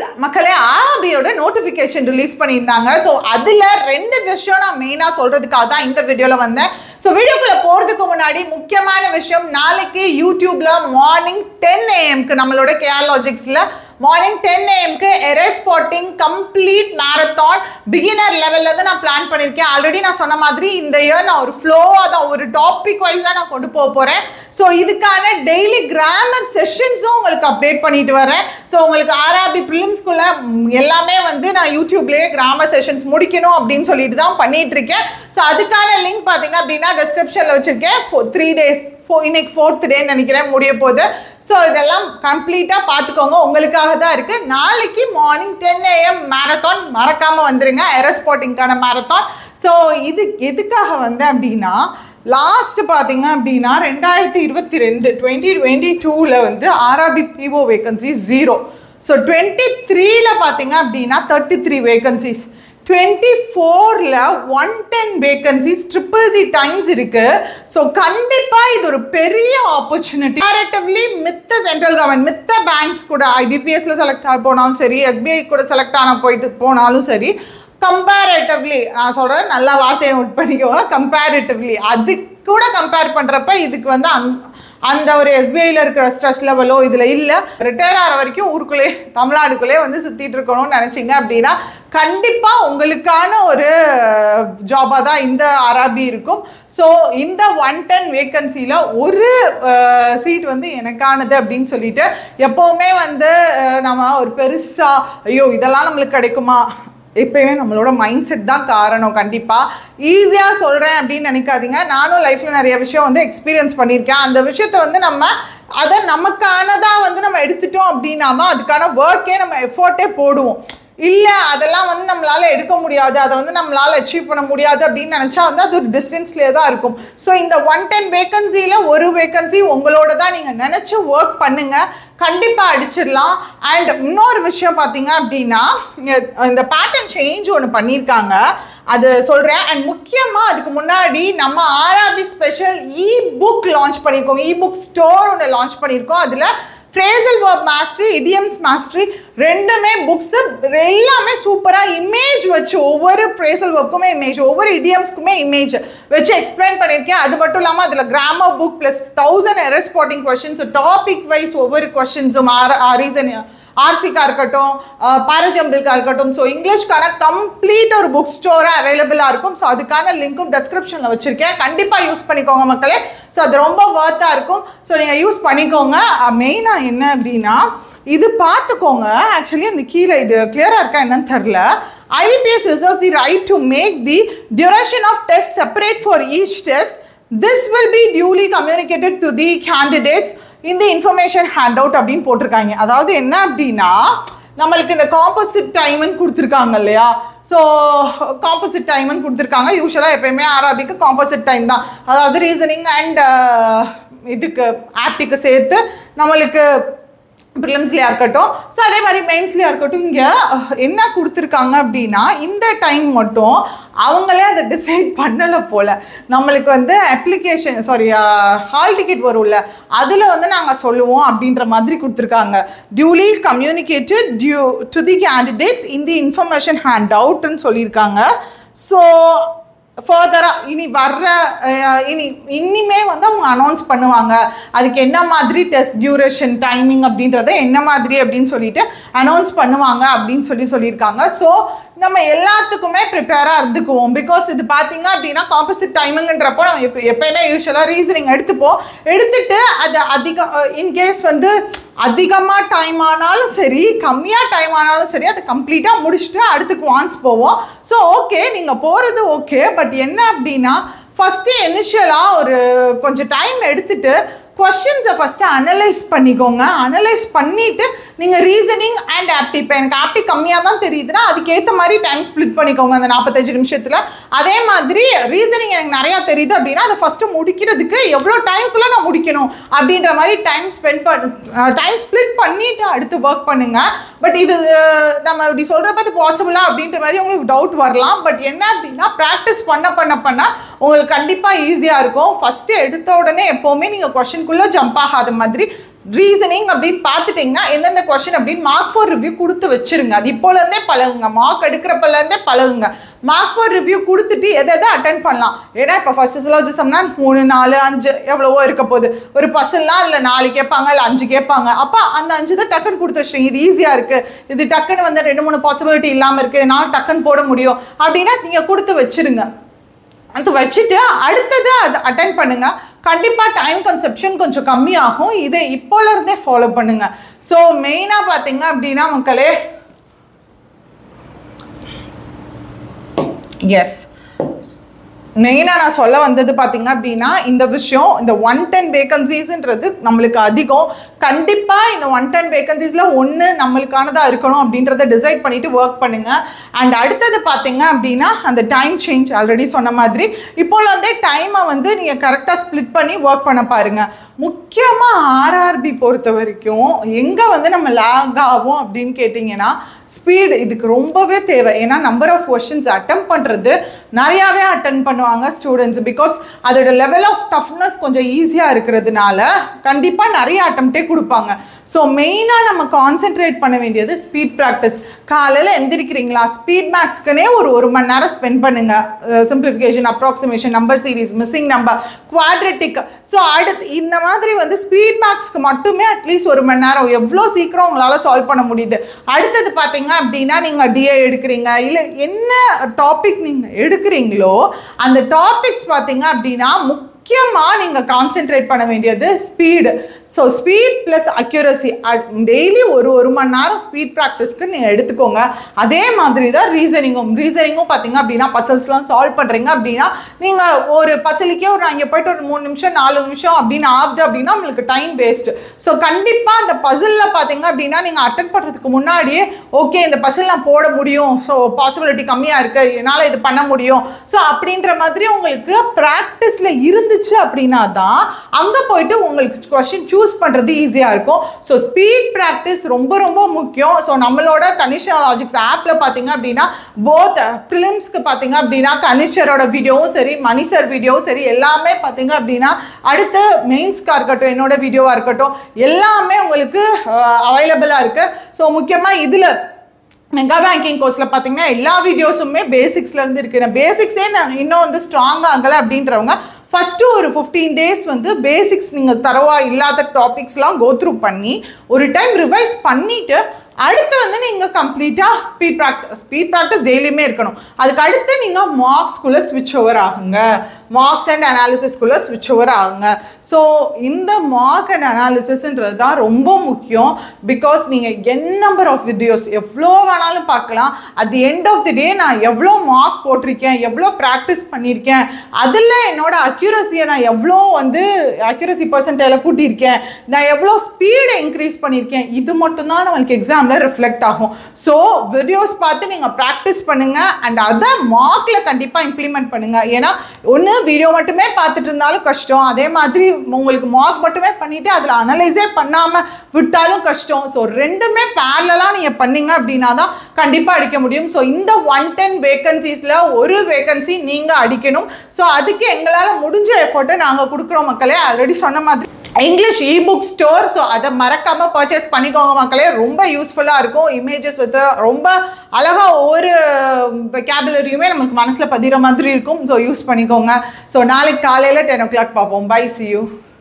மக்களே ஆர்ஆர்பியோட notification release பண்ணியிருந்தாங்க. ஸோ அதில் 2 விஷயம் நான் மெயினாக சொல்கிறதுக்காக தான் இந்த வீடியோவில் வந்தேன். ஸோ வீடியோக்குள்ளே போகிறதுக்கு முன்னாடி முக்கியமான விஷயம், நாளைக்கு யூடியூப்பில் மார்னிங் 10 AM நம்மளோட கேஆர் லாஜிக்ஸில் morning 10 AM error spotting complete marathon beginner லெவலில் நான் பிளான் பண்ணியிருக்கேன். ஆல்ரெடி நான் சொன்ன மாதிரி இந்த இயர் நான் ஒரு ஃப்ளோவாக தான் ஒரு டாபிக் வைஸாக நான் கொண்டு போக போகிறேன். ஸோ இதுக்கான டெய்லி கிராமர் செஷன்ஸும் உங்களுக்கு அப்டேட் பண்ணிட்டு வரேன். ஸோ உங்களுக்கு ஆர்ஆர்பி ப்ரிலிம்ஸ்குள்ள எல்லாமே நான் யூடியூப்லேயே கிராமர் செஷன்ஸ் முடிக்கணும் அப்படின்னு சொல்லிட்டு தான் பண்ணிட்டு இருக்கேன். ஸோ அதுக்கான லிங்க் பார்த்தீங்க அப்படின்னா டிஸ்கிரிப்ஷனில் வச்சுருக்கேன். 3 days இன்னைக்கு 4th day நினைக்கிறேன் முடிய போகுது. ஸோ இதெல்லாம் கம்ப்ளீட்டாக பார்த்துக்கோங்க, உங்களுக்காக தான் இருக்குது. நாளைக்கு மார்னிங் 10 AM மேரத்தான் மறக்காமல் வந்துடுங்க, எரர் ஸ்பாட்டிங்கான மேரத்தான். ஸோ இது எதுக்காக வந்தேன் அப்படின்னா, லாஸ்ட் பார்த்தீங்க அப்படின்னா 2022 ஆர்ஆர்பி பிஓ வேகன்சி 0. ஸோ 23 பார்த்தீங்க அப்படின்னா 33 vacancies, 24 110 vacancies, triple the times இருக்கு. ஸோ கண்டிப்பாக இது ஒரு பெரிய ஆப்பர்ச்சுனிட்டி. கம்பேரட்டிவ்லி மித்த சென்ட்ரல் கவர்மெண்ட் மித்த பேங்க்ஸ் கூட ஐபிபிஎஸ்ல செலக்ட் போனாலும் சரி, எஸ்பிஐ கூட செலக்ட் போனாலும் சரி, கம்பேரட்டிவ்லி நான் சொல்கிறேன், நல்ல வார்த்தையை நோட் பண்ணிக்கோங்க, கம்பேரட்டிவ்லி அது கூட கம்பேர் பண்ணுறப்ப இதுக்கு அந்த ஒரு எஸ்பிஐயில் இருக்கிற ஸ்ட்ரெஸ் லெவலோ இதில் இல்லை. ரிட்டையர் ஆகிற வரைக்கும் ஊருக்குள்ளே தமிழ்நாடுக்குள்ளே சுற்றிட்டு இருக்கணும்னு நினச்சிங்க அப்படின்னா கண்டிப்பாக உங்களுக்கான ஒரு ஜாபாக தான் இந்த ஆர்ஆர்பி இருக்கும். ஸோ இந்த 110 வேகன்சியில் ஒரு சீட் எனக்கானது அப்படின்னு சொல்லிட்டு எப்போவுமே நம்ம ஒரு பெருசாக ஐயோ இதெல்லாம் நம்மளுக்கு கிடைக்குமா, எப்பயுமே நம்மளோட மைண்ட் செட் தான் காரணம். கண்டிப்பாக ஈஸியாக சொல்கிறேன் அப்படின்னு நினைக்காதீங்க. நானும் லைஃப்பில் நிறைய விஷயம் எக்ஸ்பீரியன்ஸ் பண்ணியிருக்கேன். அந்த விஷயத்தை நம்ம அதை நமக்கானதாக நம்ம எடுத்துட்டோம் அப்படின்னா தான் அதுக்கான ஒர்க்கே நம்ம எஃபோர்ட்டே போடுவோம். இல்லை அதெல்லாம் நம்மளால் எடுக்க முடியாது, அதை நம்மளால் அச்சீவ் பண்ண முடியாது அப்படின்னு நினச்சா அது ஒரு டிஸ்டன்ஸ்லேயே தான் இருக்கும். ஸோ இந்த 110 வேகன்சியில் ஒரு வேகன்சி உங்களோட தான், நீங்கள் நினச்சி ஒர்க் பண்ணுங்கள், கண்டிப்பாக அடிச்சிடலாம். அண்ட் இன்னொரு விஷயம் பார்த்தீங்க அப்படின்னா, இந்த பேட்டர்ன் சேஞ்ச் ஒன்று பண்ணியிருக்காங்க, அது சொல்கிறேன். அண்ட் முக்கியமாக அதுக்கு முன்னாடி நம்ம ஆர்ஆர்பி ஸ்பெஷல் இ-புக் லான்ச் பண்ணியிருக்கோம், இ-புக் ஸ்டோர் ஒன்று லான்ச் பண்ணியிருக்கோம். அதில் phrasal verb mastery, idioms mastery ரெண்டுமே புக்ஸு எல்லாமே சூப்பராக இமேஜ் வச்சு ஒவ்வொரு ஃப்ரேசல் வேர்ப்புக்குமே இமேஜ், ஒவ்வொரு இடியம்ஸ்க்குமே இமேஜ் வச்சு எக்ஸ்பிளைன் பண்ணியிருக்கேன். அது மட்டும் இல்லாமல் அதில் grammar book plus 1000 error spotting questions, topic wise ஒவ்வொரு கொஷின்ஸும் ரீசன் ஆர்சிக்காக இருக்கட்டும், பாரஜம்பிள்காக இருக்கட்டும். ஸோ இங்கிலீஷ்க்கான கம்ப்ளீட் ஒரு புக் ஸ்டோராக அவைலபிளாக இருக்கும். ஸோ அதுக்கான லிங்க்கும் டிஸ்கிரிப்ஷனில் வச்சுருக்கேன், கண்டிப்பாக யூஸ் பண்ணிக்கோங்க மக்களே. ஸோ அது ரொம்ப ஒர்த்தாக இருக்கும். ஸோ நீங்கள் யூஸ் பண்ணிக்கோங்க. மெயினாக என்ன அப்படின்னா இது பார்த்துக்கோங்க. ஆக்சுவலி அந்த கீழே இது கிளியராக இருக்கா என்னன்னு தெரில. IBPS reserves the right to make the duration of test separate for each test. This will be duly communicated to the candidates in the information handout அப்படின்னு போட்டிருக்காங்க. அதாவது என்ன அப்படின்னா, நம்மளுக்கு இந்த காம்போசிட் டைம்னு கொடுத்துருக்காங்க இல்லையா. ஸோ காம்போசிட் டைம்னு கொடுத்துருக்காங்க. யூஸ்வலாக எப்பயுமே ஆர்ஆர்பிக்கு காம்போசிட் டைம் தான், அதாவது ரீசனிங் அண்ட் இதுக்கு ஆப்டிக்கு சேர்த்து நம்மளுக்கு ப்ரிலிம்ஸ்லையாக இருக்கட்டும், ஸோ அதே மாதிரி மெயின்ஸ்லையாக இருக்கட்டும். இங்கே என்ன கொடுத்துருக்காங்க அப்படின்னா, இந்த டைம் மட்டும் அவங்களே அதை டிசைட் பண்ணலை போல். நம்மளுக்கு அப்ளிகேஷன் ஹால் டிக்கெட் வரும்ல, அதில் நாங்கள் சொல்லுவோம் அப்படின்ற மாதிரி கொடுத்துருக்காங்க. Duly communicated to the candidates in the information hand அவுட்னு சொல்லியிருக்காங்க. ஸோ ஃபர்தராக இனிமே அவங்க அனௌன்ஸ் பண்ணுவாங்க, அதுக்கு என்ன மாதிரி டெஸ்ட் டியூரேஷன் டைமிங் அப்படின்றத என்ன மாதிரி அப்படின்னு சொல்லிட்டு அனௌன்ஸ் பண்ணுவாங்க அப்படின்னு சொல்லியிருக்காங்க. ஸோ நம்ம எல்லாத்துக்குமே ப்ரிப்பேராக இருந்துக்குவோம். பிகாஸ் இது பார்த்தீங்க அப்படின்னா காம்போசிட் டைமிங்ன்றப்போ நம்ம எப்பயுமே யூஸ்வலாக ரீசனிங் எடுத்துட்டு அது இன்கேஸ் அதிகமாக டைம் ஆனாலும் சரி, கம்மியாக டைம் ஆனாலும் சரி, அதை கம்ப்ளீட்டாக முடிச்சுட்டு அடுத்து குவான்ஸ் போவோம். ஸோ ஓகே, நீங்கள் போகிறது ஓகே. பட் என்ன அப்படின்னா, ஃபஸ்ட்டு இனிஷியலாக ஒரு கொஞ்சம் டைம் எடுத்துகிட்டு கொஸ்டின்ஸை ஃபஸ்ட்டு அனலைஸ் பண்ணிக்கோங்க. அனலைஸ் பண்ணிவிட்டு நீங்கள் ரீசனிங் அண்ட் ஆப்டி, இப்போ எனக்கு ஆப்டி கம்மியாக தான் தெரியுதுன்னா அதுக்கேற்ற மாதிரி டைம் ஸ்ப்ளிட் பண்ணிக்கோங்க அந்த 45 நிமிஷத்தில். அதே மாதிரி ரீசனிங் எனக்கு நிறையா தெரியுது அப்படின்னா அதை ஃபஸ்ட்டு முடிக்கிறதுக்கு எவ்வளோ டைமுக்குள்ளே நான் முடிக்கணும் அப்படின்ற மாதிரி டைம் ஸ்ப்ளிட் பண்ணிவிட்டு அடுத்து ஒர்க் பண்ணுங்கள். பட் இது நம்ம இப்படி சொல்கிறப்ப அது பாசிபிளா அப்படின்ற மாதிரி உங்களுக்கு டவுட் வரலாம். பட் என்ன அப்படின்னா ப்ராக்டிஸ் பண்ண உங்களுக்கு கண்டிப்பாக ஈஸியாக இருக்கும். ஃபஸ்ட்டு எடுத்த உடனே எப்போவுமே நீங்கள் கொஷின்குள்ளே ஜம்ப் ஆகாத மாதிரி ரீசனிங் அப்படின்னு பார்த்துட்டிங்கன்னா எந்தெந்த கொஸ்டின் அப்படின்னு மார்க் ஃபார் ரிவ்யூ கொடுத்து வச்சிருங்க. அது இப்போலேருந்தே பழகுங்க, மார்க் எடுக்கிறப்பலேருந்தே பழகுங்க. மார்க் ஃபார் ரிவ்யூ கொடுத்துட்டு எதை அட்டென்ட் பண்ணலாம். ஏன்னா இப்போ ஃபஸ்ட்டு சிலோஜிசம்னா 3, 4, 5 எவ்வளவோ இருக்க போகுது. ஒரு பசல்லாம் அதில் 4 கேட்பாங்க, இல்லை 5 கேட்பாங்க. அப்போ அந்த 5 தான் டக்குன்னு கொடுத்து வச்சுருங்க. இது ஈஸியாக இருக்குது, இது டக்குன்னு வந்து 2-3 பாசிபிலிட்டி இல்லாமல் இருக்குது, என்னால் டக்குன்னு போட முடியும் அப்படின்னா நீங்கள் கொடுத்து வச்சுருங்க. அது வச்சுட்டு அடுத்தது அதை அட்டென்ட் பண்ணுங்க. கண்டிப்பாக டைம் கன்செப்ஷன் கொஞ்சம் கம்மியாகும். இதை இப்போலேருந்தே ஃபாலோ பண்ணுங்க. ஸோ மெயினாக பார்த்தீங்க அப்படின்னா மக்களே, எஸ் மெயினாக நான் சொல்ல வந்தது பார்த்தீங்க அப்படின்னா இந்த விஷயம், இந்த 110 வேகன்சிஸ்ன்றது நம்மளுக்கு அதிகம். கண்டிப்பாக இந்த 110 வேகன்சிஸில் ஒன்று நம்மளுக்கானதாக இருக்கணும் அப்படின்றத டிசைட் பண்ணிவிட்டு ஒர்க் பண்ணுங்கள். அண்ட் அடுத்தது பார்த்தீங்க அப்படின்னா அந்த டைம் சேஞ்ச் ஆல்ரெடி சொன்ன மாதிரி இப்போல வந்து டைமை வந்து நீங்கள் கரெக்டாக ஸ்ப்ளிட் பண்ணி ஒர்க் பண்ண பாருங்கள். முக்கியமாக ஆர்ஆர்பி பொறுத்த வரைக்கும் எங்கே வந்து நம்ம லேக் ஆகும் அப்படின்னு கேட்டிங்கன்னா ஸ்பீடு இதுக்கு ரொம்பவே தேவை. ஏன்னா நம்பர் ஆஃப் கொஸ்டின்ஸ் அட்டம் பண்ணுறது நிறையாவே அட்டன் பண்ணுவாங்க ஸ்டூடெண்ட்ஸ். பிகாஸ் அதோட லெவல் ஆஃப் டஃப்னஸ் கொஞ்சம் ஈஸியாக இருக்கிறதுனால கண்டிப்பாக நிறைய அட்டம்ப்டே கொடுப்பாங்க. ஸோ மெயினாக நம்ம கான்சென்ட்ரேட் பண்ண வேண்டியது ஸ்பீட் ப்ராக்டிஸ். காலையில் எந்திரிக்கிறீங்களா, ஸ்பீட் மேக்ஸ்க்குனே ஒரு மணி நேரம் ஸ்பெண்ட் பண்ணுங்கள். Simplification, approximation, number series, missing number, quadratic. So அடுத்து இந்த மாதிரி வந்து ஸ்பீட் மேக்ஸ்க்கு மட்டுமே அட்லீஸ்ட் 1 மணி நேரம் எவ்வளோ சீக்கிரம் உங்களால் சால்வ் பண்ண முடியுது. அடுத்தது பார்த்தீங்க அப்படின்னா நீங்கள் டிஏ எடுக்கிறீங்க, இல்லை என்ன டாபிக் நீங்கள் எடுக்கிறீங்களோ அந்த டாபிக்ஸ் பார்த்தீங்க அப்படின்னா முக்கியமாக நீங்கள் கான்சென்ட்ரேட் பண்ண வேண்டியது speed. So speed plus accuracy. Daily ஒரு மணி நேரம் ஸ்பீட் ப்ராக்டிஸ்க்கு நீங்கள் எடுத்துக்கோங்க. அதே மாதிரி தான் ரீசனிங்கும் பார்த்தீங்க அப்படின்னா பசல்ஸ்லாம் சால்வ் பண்ணுறீங்க அப்படின்னா நீங்கள் ஒரு பசலுக்கே நான் இங்கே போய்ட்டு ஒரு 3 நிமிஷம் 4 நிமிஷம் அப்படின்னு ஆகுது அப்படின்னா உங்களுக்கு டைம் வேஸ்ட்டு. ஸோ கண்டிப்பாக அந்த பசலில் பார்த்தீங்க அப்படின்னா நீங்கள் அட்டன் பண்ணுறதுக்கு முன்னாடியே ஓகே இந்த பசல் நான் போட முடியும், ஸோ பாசிபிலிட்டி கம்மியாக இருக்குது, என்னால் இது பண்ண முடியும், ஸோ அப்படின்ற மாதிரி உங்களுக்கு ப்ராக்டிஸில் இருந்துச்சு அப்படின்னா தான் அங்கே போய்ட்டு உங்களுக்கு கொஸ்டின் சூஸ் பண்ணுறது ஈஸியாக இருக்கும். ஸோ ஸ்பீட் ப்ராக்டிஸ் ரொம்ப ரொம்ப முக்கியம். ஸோ நம்மளோட கனிஷா லாஜிக்ஸ் ஆப்பில் பார்த்தீங்க அப்படின்னா போத் ப்ரிலிம்ஸ்க்கு பார்த்தீங்க அப்படின்னா கனிஷரோட வீடியோவும் சரி, மணி சார் வீடியோவும் சரி, எல்லாமே பார்த்தீங்க அப்படின்னா அடுத்து மெயின்ஸ்க்காக இருக்கட்டும், என்னோட வீடியோவாக இருக்கட்டும், எல்லாமே உங்களுக்கு அவைலபிளாக இருக்குது. ஸோ முக்கியமாக இதில் மெகா பேங்கிங் கோர்ஸில் பார்த்தீங்கன்னா எல்லா வீடியோஸுமே பேசிக்ஸ்லேருந்து இருக்குது. பேசிக்ஸே நான் இன்னும் வந்து ஸ்ட்ராங் ஆகலை அப்படின்றவங்க ஃபஸ்ட்டு ஒரு 15 days வந்து பேசிக்ஸ் நீங்கள் தரவாக இல்லாத டாபிக்ஸ்லாம் கோத்ரூ பண்ணி ஒரு டைம் ரிவைஸ் பண்ணிவிட்டு அடுத்து வந்து நீங்கள் கம்ப்ளீட்டாக ஸ்பீட் ப்ராக்டிஸ் டெய்லியுமே இருக்கணும். அதுக்கு அடுத்து நீங்கள் மார்க்ஸ்குள்ளே ஸ்விட்ச் ஓவர் ஆகுங்க, மார்க்ஸ் அண்ட் அனாலிசிஸ்குள்ளே ஸ்விட்ச் ஓவர் ஆகுங்க. ஸோ இந்த மார்க் அண்ட் அனாலிசிஸ்ன்றது தான் ரொம்ப முக்கியம். பிகாஸ் நீங்கள் நம்பர் ஆஃப் வீடியோஸ் எவ்வளோ வேணாலும் பார்க்கலாம். At the end of the day நான் எவ்வளோ மார்க் போட்டிருக்கேன், எவ்வளோ ப்ராக்டிஸ் பண்ணியிருக்கேன், அதில் என்னோட அக்யூரஸியை நான் எவ்வளோ வந்து அக்யூரஸி பர்சன்டேஜில் கூட்டியிருக்கேன், நான் எவ்வளோ ஸ்பீடை இன்க்ரீஸ் பண்ணியிருக்கேன், இது மட்டும்தான் நம்மளுக்கு எக்ஸாம் ரிஃப்ளெக்ட் ஆகும். ஸோ வீடியோஸ் பார்த்து நீங்கள் ப்ராக்டிஸ் பண்ணுங்க அண்ட் அதை மார்க்கில் கண்டிப்பாக இம்ப்ளிமெண்ட் பண்ணுங்க. ஏன்னா ஒன்று வீடியோ மட்டுமே பார்த்துட்டு இருந்தாலும் கஷ்டம், அதே மாதிரி உங்களுக்கு மார்க் மட்டுமே பண்ணிட்டு அதில் அனலைஸே பண்ணாமல் விட்டாலும் கஷ்டம். ஸோ ரெண்டுமே பேரலாக நீங்கள் பண்ணீங்க அப்படின்னா தான் கண்டிப்பாக அடிக்க முடியும். ஸோ இந்த 110 வேகன்சிஸில் ஒரு வேகன்சி நீங்கள் அடிக்கணும். ஸோ அதுக்கு எங்களால் முடிஞ்ச எஃபோர்ட்டை நாங்கள் கொடுக்குறோம் மக்களே. ஆல்ரெடி சொன்ன மாதிரி இங்கிலீஷ் இபுக் ஸ்டோர், ஸோ அதை மறக்காமல் பர்ச்சேஸ் பண்ணிக்கோங்க மக்களே. ரொம்ப யூஸ்ஃபுல்லாக இருக்கும். இமேஜஸ் வித் ரொம்ப அழகாக ஒவ்வொரு வெக்காபுலரியுமே நமக்கு மனசில் பதிகிற மாதிரி இருக்கும். ஸோ யூஸ் பண்ணிக்கோங்க. ஸோ நாளைக்கு காலையில் 10 o'clock பார்ப்போம். Bye, see you.